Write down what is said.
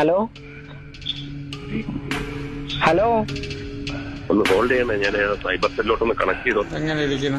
Hello hello, ഒന്ന് hold ചെയ്യണേ, ഞാൻ സൈബർ സെല്ലോട്ടൊന്ന് കണക്ട് ചെയ്തോ. എങ്ങനെ ഇരിക്കുന്നു?